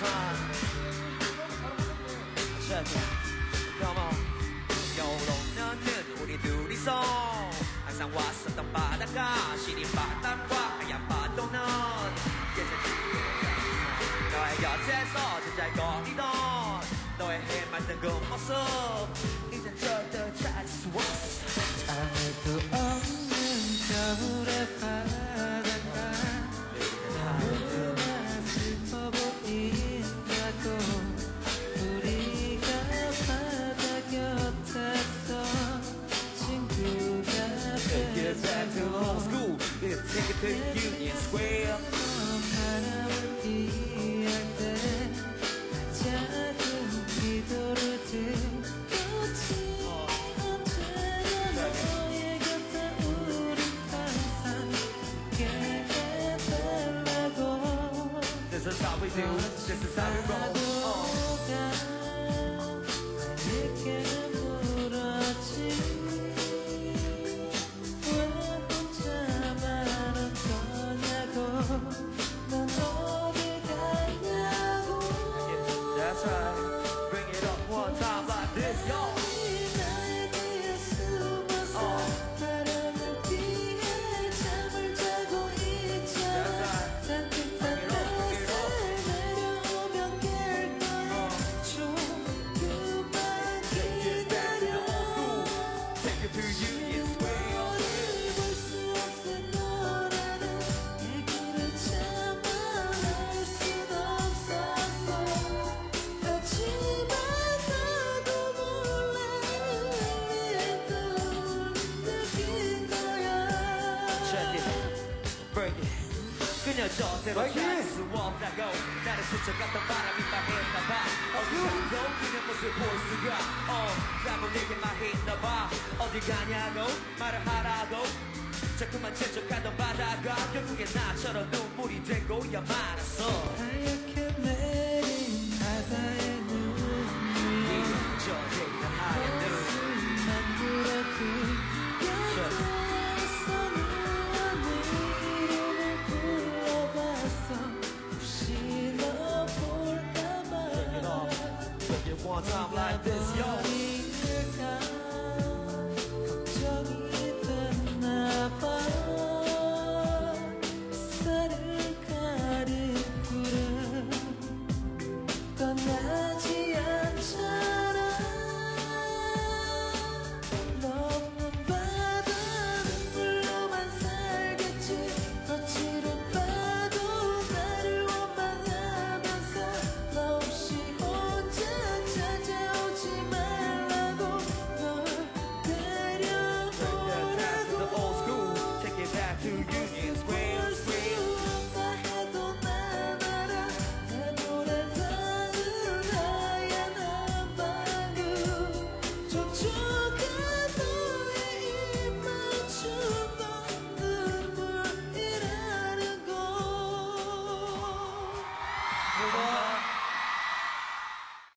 time. Check it. Come on. 겨울오면은 우리 둘이서 항상 왔었던 바다가 시린 바람과 하얀 파도는 너의 곁에서 제잘거리던 너의 해맑은 그 모습 이젠 절대 찾을 수 없어. 아무도 없는 겨울의 바닷가 너무나 슬퍼 보인다고 우리가 바다 곁에서 친구가 Take it back to old school. Take it to Union Square. 바람을 피할 때 작은 기도를 들었지 언제나 너의 곁에 우리 항상 깨달라고 This is how we do. This is how we roll. 내게 물었지 왜 혼자만 떠냐고 난 어디 가냐고 That's right. Bring it up one time like this, yo. 나에 뒤에 숨어서 바람을 피해 잠을 자고 있잖아 따뜻한 햇살 내려오면 깰 거야 조금만 기다려 Take it to Union Square. 너를 볼 수 없을 너라는 얘기를 참아 알 순 없었어 하지만 나도 몰라 왜 또 느낀 거야 Check it. Break it. 그녀 저대로 갈 수 없다고 나를 스쳐갔던 바람이 말했나봐 어디가도 그녀 모습 볼 수가 자꾸 내게 말했나봐 어디 가냐고 말을 하라고 자꾸만 재촉하던 바다가 결국엔 나처럼 눈물이 되고야 말았어 하얗게 내린 바다의 눈물이 저대로 하얀 눈 만 들어도 누워 네 이름을 불러봤어 혹시 너 볼까봐 Bring it up. Bring it one time like this, yo. 어디를 가